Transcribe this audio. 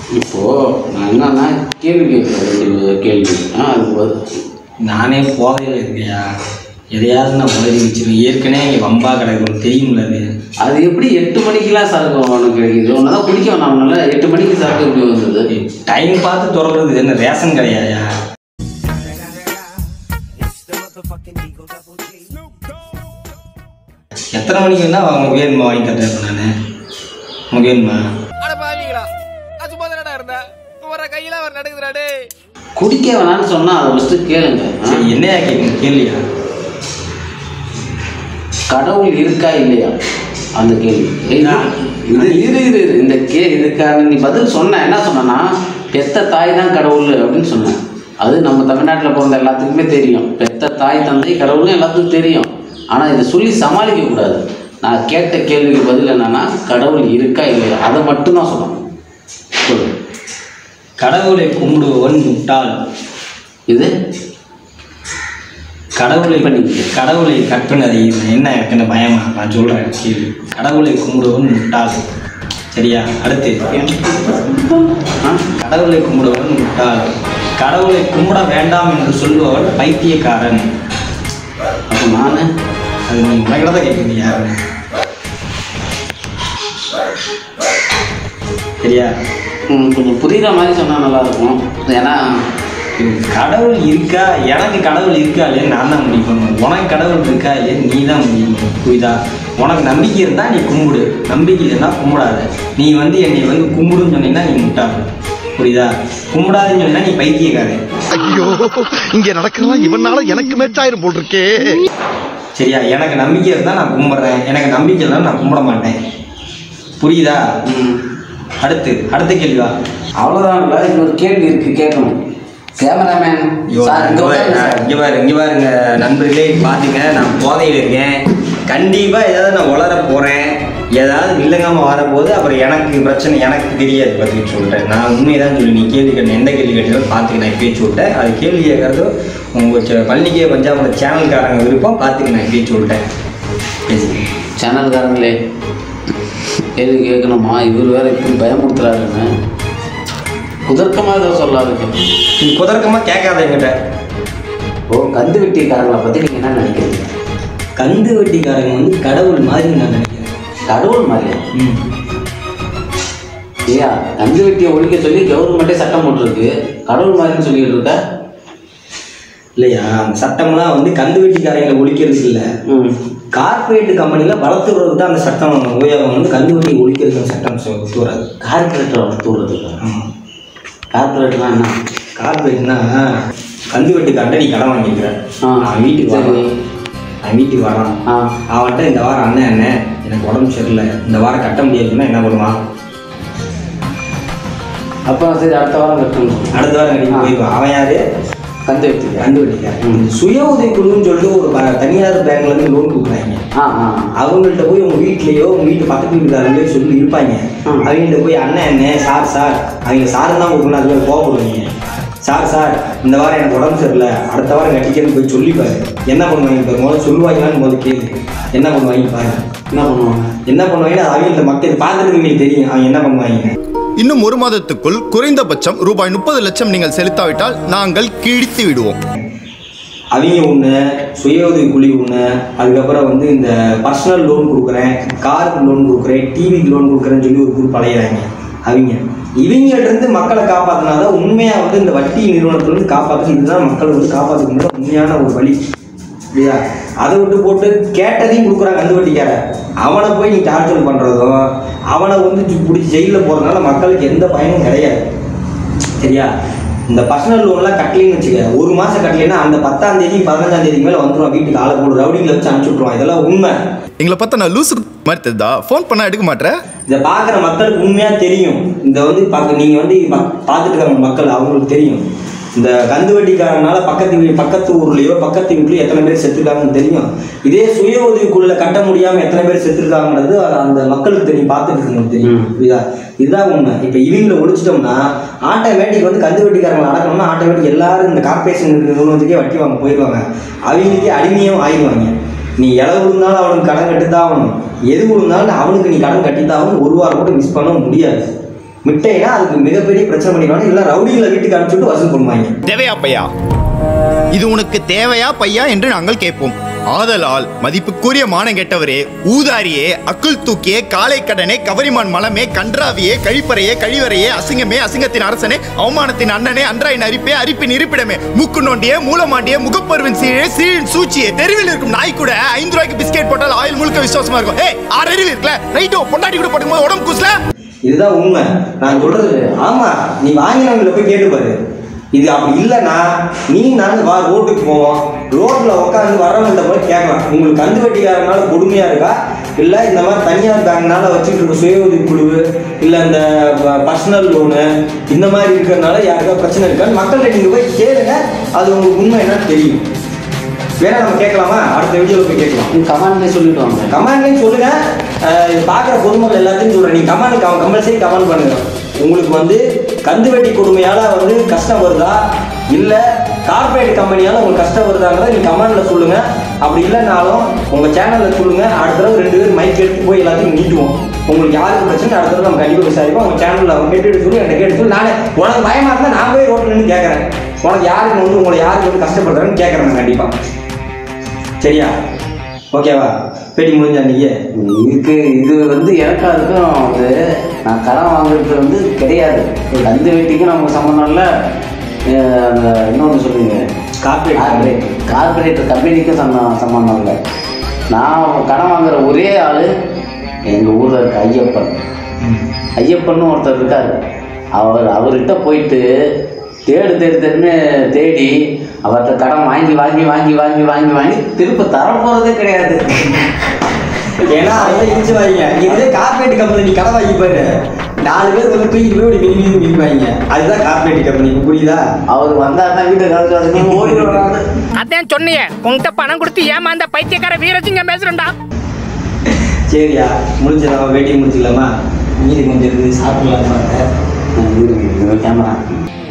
இப்போது நான் என்னன்னா கேள்வி கேட்குறேன் கேள்வி அது நானே போதையில் இருக்கையா எதையாவது நான் உதவி வச்சிருக்கேன் ஏற்கனவே இங்கே வம்பா கிடக்கும் தெரியும்ல அது எப்படி 8 மணிக்கெலாம் சரக்கு உனக்கு கிடைக்குது ஒன்று தான் குடிக்க வேணாம்னால 8 மணிக்கு சரக்கு எப்படி வந்தது டைம் பார்த்து திறக்கிறது என்ன ரேஷன் கிடையாயா எத்தனை மணிக்கு வேணா அவங்க வேணுமா வாங்கி தரேன் நான் உனக்கு வேணுமா குடிக்க வேணான்னு சொன்னா அதை ஃபஸ்ட்டு கேளுங்க. என்னையா கேட்குங்க கேள்வியா? கடவுள் இருக்கா இல்லையா அந்த கேள்வி. இது இந்த இதுக்கான நீ பதில் சொன்ன என்ன சொன்னா பெத்த தாய் தான் கடவுள் அப்படின்னு சொன்னேன். அது நம்ம தமிழ்நாட்டில் பிறந்த எல்லாத்துக்குமே தெரியும். பெத்த தாய் தந்தை கடவுள்னு எல்லாத்துக்கும் தெரியும். ஆனால் இதை சொல்லி சமாளிக்க கூடாது. நான் கேட்ட கேள்விக்கு பதில் என்னன்னா கடவுள் இருக்கா இல்லையா அதை மட்டும்தான் சொல்லணும். சொல்லு. கடவுளை கும்பிடுவன் முட்டாள். இது கடவுளை கற்பனை என்ன எத்தனை பயமா நான் சொல்கிறேன் கேள்வி. கடவுளை கும்பிடுவன் முட்டாள் சரியா? அடுத்து கடவுளை கும்பிடுவன் முட்டாள். கடவுளை கும்பிட வேண்டாம் என்று சொல்லுவவன் பைத்தியக்காரன். அப்போ நான் அது நீ உனக்கிட்ட தான் கேட்குறீங்க யாருன்னு சரியா? கொஞ்சம் புரியுற மாதிரி சொன்னால் நல்லாயிருக்கும். ஏன்னா கடவுள் இருக்கா எனக்கு கடவுள் இருக்கா இல்லையா நான் தான் முடிவு பண்ணுவேன். உனக்கு கடவுள் இருக்கா இல்லையா நீ தான் முடிவு பண்ணுவேன். புரியுதா? உனக்கு நம்பிக்கை இருந்தால் நீ கும்பிடு, நம்பிக்கை இல்லைன்னா கும்பிடாத. நீ என்னை கும்பிடுன்னு சொன்னீங்கன்னா நீ முட்டாள். புரியுதா? கும்பிடாதுன்னு சொன்னா நீ பைத்தியக்காரன். ஐயோ இங்கே நடக்கலாம் இவனால எனக்கு மேட்சாயிரும் போல் இருக்கே. சரியா? எனக்கு நம்பிக்கை இருந்தால் நான் கும்பிட்றேன், எனக்கு நம்பிக்கை இல்லைன்னா நான் கும்பிட மாட்டேன். புரியுதா? அடுத்த கேள்விவா? அவ்வளோதான் இல்லை. இன்னொரு கேள்வி இருக்குது கேட்கணும். கேமராமேன் இங்கே பாருங்க நண்பர்களே பார்த்துங்க. நான் போதையில் இருக்கேன். கண்டிப்பாக ஏதாவது நான் வளர போகிறேன். ஏதாவது வில்லங்காமல் வரப்போகுது. அப்புறம் எனக்கு பிரச்சனை எனக்கு தெரியாது பார்த்துக்கிட்டு சொல்லிட்டேன். நான் உண்மையை தான் சொல்லி நீ கேள்வி கேட்டேன். எந்த கேள்வி கேட்டாலும் பார்த்துக்க நான் பேச்சு விட்டேன். அது கேள்வி கேட்கறது உங்கள் பள்ளிக்கே பஞ்சாபோட சேனல்காரங்க விருப்பம் பார்த்துக்க நான் பேச்சு விட்டேன். சேனல்காரங்களே கேள்வி கேட்கணுமா? இவர் வேறு இப்படி பயமுறுத்துறாருன்னு குதர்க்கமாக ஏதோ சொல்லாதுங்க. நீ குதர்க்கமாக கேட்காத என்கிட்ட. கந்து வெட்டிக்காரங்களை பற்றி நீங்கள் என்ன நினைக்கிறீங்க? கந்து வெட்டிக்காரங்க கடவுள் மாதிரி நான் நினைக்கிறேன். கடவுள் மாதிரியா? ஐயா கந்து வெட்டியை ஒழிக்க சொல்லி கவர்மெண்ட்டே சட்டம் போட்டிருக்கு. கடவுள் மாதிரின்னு சொல்லிட்டு இருக்க இல்லையா? அந்த சட்டம்லாம் கந்து வெட்டிக்காரங்களை ஒழிக்கிறது இல்லை. கார்பரேட் கம்பெனியில் வளர்த்து விடுறது தான் அந்த சட்டம். ஓயாவும் கந்து வெட்டி ஒழிக்கிறது சட்டம் ஒத்து வராது. கார்பரேட்டரை வளர்த்து விடுறதுக்கு கார்பரேட்னா என்ன? கார்பரேட்னா கந்து வெட்டிக்காரன்ட்ட நீ கடன் வாங்கிக்கிற. அவன் வீட்டுக்கு வரான். அவன்கிட்ட இந்த வாரம் அண்ணன் எனக்கு உடம்பு சரியில்லை, இந்த வாரம் கட்ட முடியாதுன்னா என்ன பண்ணுவான்? அப்போ சரி அடுத்த வாரம் கட்டணும். அடுத்த வாரம் கட்டி போயிடுவான். அவன் யாரு? கந்து வெட்டிக்காரன். சுய உதவி குழுன்னு சொல்லிட்டு ஒரு தனியார் பேங்க்லேருந்து லோன் கொடுக்குறாங்க. அவங்கள்ட்ட போய் உங்கள் வீட்லேயோ உங்கள் வீட்டு பக்கத்து வீட்டுக்காரங்களே சொல்லி இருப்பாங்க. அவங்கள்ட்ட போய் அண்ணன் சார் அவங்க சாரு தான் கொடுக்கணும். அது கோவப்படுவீங்க. சார் இந்த வாரம் எனக்கு உடம்பு சரியில்லை, அடுத்த வாரம் கட்டிக்கிறேன்னு போய் சொல்லிப்பாரு. என்ன பண்ணுவாங்க இப்போ? முதல்ல சொல்லுவாங்களான்னு முதல்ல கேள்வி. என்ன பண்ணுவாங்க பாருங்க. என்ன பண்ணுவாங்கன்னா அவங்கள்ட்ட மக்கள் பார்த்துட்டு உங்களுக்கு தெரியும் அவங்க என்ன பண்ணுவாங்க. இன்னும் 1 மாதத்துக்குள் குறைந்தபட்சம் ரூபாய் 30 லட்சம் நீங்கள் செலுத்தாவிட்டால் நாங்கள் கிழித்து விடுவோம். அவங்க ஒன்று, சுய உதவி குழு ஒன்று, அதுக்கப்புறம் இந்த பர்சனல் லோன் கொடுக்குறேன், காருக்கு லோன் கொடுக்குறேன், டிவிக்கு லோன் கொடுக்குறேன்னு சொல்லி ஒரு குரூப் அலைகிறாங்க. இவங்கள்ட்ட மக்களை காப்பாற்றினாதான் உண்மையாக இந்த வட்டி நிறுவனத்துலேருந்து காப்பாற்று. இதுதான் மக்கள் காப்பாற்றுக்க முடியும் உண்மையான ஒரு வழி இல்லையா? அதை விட்டு போட்டு கேட்டதையும் கொடுக்குறாங்க கந்து வட்டிக்கார. அவனை போய் நீ டார்ச்சர் பண்ணுறதும் அவனை பிடிச்சி ஜெயிலில் போகிறதுனால மக்களுக்கு எந்த பயனும் கிடையாது. சரியா? இந்த பர்சனல் லோன்லாம் கட்டலின்னு வச்சுக்க, 1 மாதம் கட்டலைன்னா அந்த 10ஆம் தேதி 15ஆம் தேதி மேலே வந்துடுவான். வீட்டுக்கு ஆளை போடு ரவுடிங்களை வச்சு அனுப்பிச்சி விட்ருவான். இதெல்லாம் உண்மை. எங்களை பார்த்தா நான் லூசு மாதிரி தெரியுதா? ஃபோன் பண்ணால் எடுக்க மாட்டேன். இதை பார்க்குற மக்களுக்கு உண்மையாக தெரியும். இந்த நீங்கள் பார்த்துட்டு இருக்காங்க மக்கள், அவங்களுக்கு தெரியும். இந்த கந்து வட்டிக்காரனால பக்கத்து ஊர்லேயோ பக்கத்து வீட்லேயோ எத்தனை பேர் செத்துருக்காங்கன்னு தெரியும். இதே சுய உதவிக்குள்ள கட்ட முடியாமல் எத்தனை பேர் செத்துருக்காங்கன்றது அந்த மக்களுக்கு தெரியும், பார்த்துட்டு இருக்கவங்களுக்கு தெரியும். இதுதான் உண்மை. இப்போ இவங்களை ஒழிச்சிட்டோம்னா ஆட்டோமேட்டிக் கந்து வட்டிக்காரங்களை அடக்கணும்னா ஆட்டோமேட்டிக் எல்லாரும் இந்த கார்பரேஷன் நிறுவனத்துக்கே வட்டி வாங்க போயிடுவாங்க. அவங்களுக்கே அடிமையும் ஆயிடுவாங்க. நீ இளவு விழுந்தாலும் அவனுக்கு கடன் கட்டித்தான் ஆகணும், எது விழுந்தாலும் அவனுக்கு நீ கடன் கட்டித்தான் ஆகணும். 1 வாரம் கூட மிஸ் பண்ண முடியாது. மிட்டைனா அதுக்கு மிகப்பெரிய பிரச்சனை பண்ணிடுவாங்க. இல்லை ரவுடிகளை வீட்டுக்கு அனுப்பிச்சுட்டு வசூல் பண்ணுவாங்க. தேவையா பையா, இது உனக்கு தேவையா பையா என்று நாங்கள் கேட்போம். ஆதலால் மதிப்புக்குரிய மானம் கெட்டவரே, ஊதாரியே, அக்குள் தூக்கியே, காலை கடனே, கவரிமான் மலமே, கன்றாவியே, கழிப்பறையே, கழிவறையே, அசிங்கமே, அசிங்கத்தின் அரசனே, அவமானத்தின் அண்ணனே, அன்றாயின் அரிப்பே, அரிப்பின் இருப்பிடமே, மூக்கு நோண்டியே, மூலமாண்டியே, முகப்பருவின் சீழே, சீழின் சூச்சியே, தெருவில் இருக்கும் நாய் கூட 5 ரூபாய்க்கு பிஸ்கெட் போட்டால் ஆயில் முழுக்க விசுவாசமா இருக்கும். ஏய், 6 அறிவு இருக்குல்ல, ரைட்டோ பொண்டாட்டி கூட போட்டும்போது உடம்பு கூசல. இதுதான் உண்மை நான் சொல்றது. ஆமா, நீ வாங்கினவங்களை போய் கேட்டு பாரு. இது அப்படி இல்லைன்னா நீ நான் வா ரோட்டுக்கு போவோம், ரோட்டில் உட்காந்து வரவங்கள்ட்ட போய் கேட்கலாம், உங்களுக்கு கந்து வட்டிக்காரனால கொடுமையாக இருக்கா, இல்லை இந்த மாதிரி தனியார் பேங்க்னால வச்சுட்டு இருக்க சுய உதவி குழு, இல்லை இந்த பர்சனல் லோனு இந்த மாதிரி இருக்கிறதுனால யாருக்கா பிரச்சனை இருக்கான்னு மக்கள்கிட்ட நீங்கள் போய் கேளுங்க. அது உங்களுக்கு உண்மை என்னன்னு தெரியும். வேணா நம்ம கேட்கலாமா? அடுத்த வீடியோவில் போய் கேட்கலாம். கமெண்ட்லேயே சொல்லிட்டு வாங்க. கமெண்ட்லேயும் சொல்லுங்க. பார்க்குற பொதுமக்கள் எல்லாத்தையும் சொல்கிறேன். நீங்கள் கமெண்ட் கம்பல்சரி கமெண்ட் பண்ணுங்க. உங்களுக்கு வந்து கந்து வெட்டி கொடுமையால் வந்து கஷ்டம் வருதா, இல்லை கார்பரேட் கம்பெனியால் உங்களுக்கு கஷ்டம் வருதாங்கிறத நீங்கள் கமெண்டில் சொல்லுங்கள். அப்படி இல்லைனாலும் உங்கள் சேனலில் சொல்லுங்கள். அடுத்த தடவை 2 பேர் மைக் எடுத்து போய் எல்லாத்தையும் நீட்டுவோம். உங்களுக்கு யாருக்கு பிரச்சனை அடுத்த தடவை நம்ம கண்டிப்பாக விசாரிப்போம். உங்கள் சேனலில் அவங்க கேட்டு சொல்லி என்கிட்ட கேட்டு சொல்லி நானே உனக்கு பயமாக இருந்தால் நான் போய் ரோட்டில் நின்று கேட்குறேன். உனக்கு யாருக்கு வந்து உங்களை யாருக்கு வந்து கஷ்டப்படுறாங்கன்னு கேட்குறேன் கண்டிப்பாக. சரியா? ஓகேவா? பேட்டி முடிஞ்சா நீங்கள் இது வந்து எனக்கா இருக்கும். அது நான் கடன் வாங்குறது வந்து கிடையாது. கந்து வெட்டிக்கும் நமக்கு சம்மந்தம் இல்லை. அந்த இன்னொன்று சொல்லுங்க, கார்பரேட் கம்பெனிக்கும் சம்மந்தம் இல்லை. நான் கடன் வாங்குற ஒரே ஆள் எங்கள் ஊரில் இருக்க ஐயப்பன்னு ஒருத்தர் இருக்கார். அவர்கிட்ட போயிட்டு தேடுன்னு தேடி அவர்கிட்ட கடன் வாங்கி திருப்ப தரப்போறதே கிடையாது. ஏன்னா அதெல்லாம் இடிச்சு வாங்க. இதே கார்பரேட் கம்பெனி நீ கடன் வாங்கி பாரு, 4 பேர் வந்து தூக்கி போய் மிதிப்பாங்க. அதுதான் கார்பரேட் கம்பெனி. புரியுதா? அவர் வந்தாருன்னா வீட்டை ஓடிடுவாங்க. அதான் சொன்னீங்க, உங்ககிட்ட பணம் கொடுத்து ஏமாந்த பைத்தியக்கார வீரசிங்கம் பேசுறேன்டா. சரியா? முடிஞ்சிடலாமா? வெயிட்டிங் முடிச்சிடலாமா? மீதி கொஞ்சம் இருக்குது, சாப்பிடலாமா? கேமரா